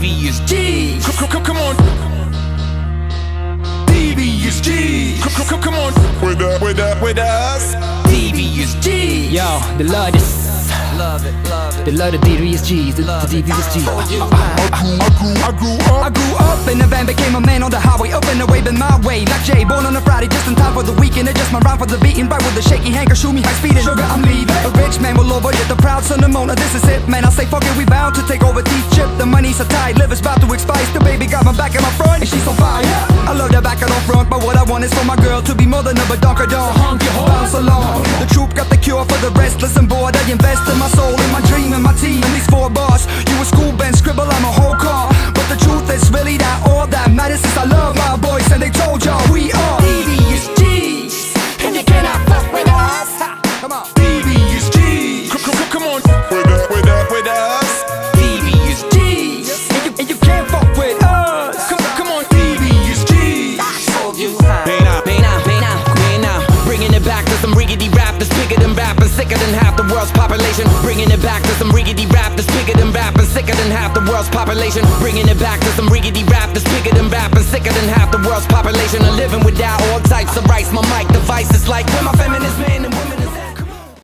Devious G. Come on. Devious G. Come on. With us. Devious G. Yo, the love this. Love it, love it. The love the Devious G's, the Devious G's. I grew up In the van, became a man on the highway, up and away, been my way. Like Jay, born on a Friday, just in time for the weekend. Adjust my rhyme for the beating, right with the shaky hanker, shoot me high speed and sugar, I'm leaving. A rich man will overhit the proud son of Mona, this is it, man. I say fuck it, we bound to take over teeth chip. The money's so tight, liver's about to expire. The baby got my back and my front, and she's on fire. I love that back and on front, but what I want is for my girl to be more than a badonkadon. Honk your horn, bounce along. The troop got the cure for the restless and bored. I invest in my soul, in my dream, and my team. And these 4 bars, you a school bench scribble, I'm a whole car. But the truth is really that all that matters is I love my boys, and they told y'all we are Devious G's. And you cannot fuck with us. Come on. Devious G. Come on. With us. Devious G's. And you can't fuck with us. Come on. Devious G. Told you. Hey now. Bringing it back to some riggedy rap that's bigger than rap and sicker than half the world's population. Bringing it back to some riggedy rap that's bigger than rap and sicker than half the world's population. Bringing it back to some riggedy rap that's bigger than rap and sicker than half the world's population. I'm living without all types of rights. My mic device is like where my feminist men